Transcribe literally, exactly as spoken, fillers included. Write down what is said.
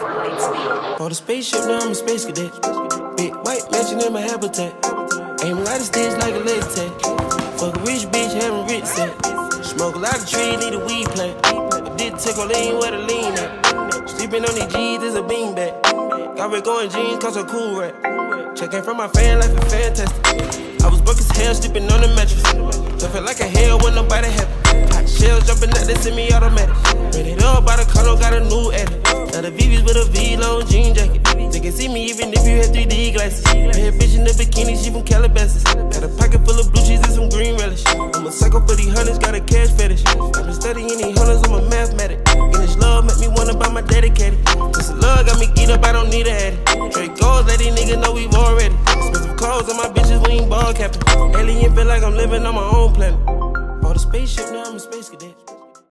On the spaceship, now I'm a space cadet. Big white mansion in my habitat. Aim a lot of sticks like a lead tech. Fuck a rich bitch, having rich set. Smoke a lot of trees, need a weed plant. I did take a lean where the lean at. Sleeping on these G's is a beanbag. Got red going jeans, cause I'm cool rap. Checking from my fan life is fantastic. I was broke as hell, sleeping on the mattress. So felt like a hell when nobody happy. Hot shells jumping out, they send me automatic. Ran it up by the condo, got a new edit. Now the V V's with a V-long jean jacket. They can see me even if you had three D glasses. Red bitch in the bikini, she from Calabasas. Got a pocket full of blue cheese and some green relish. I'm a psycho for these hunters, got a cash fetish. I've been studying these hunters, I'm a mathematic. And this love make me wanna buy my dedicated. This love got me geeked up, I don't need a addy. Straight goals, let these niggas know we've already. Expensive clothes on my bitches, we ain't ball capping. Alien feel like I'm living on my own planet. Bought a spaceship, now I'm a space cadet.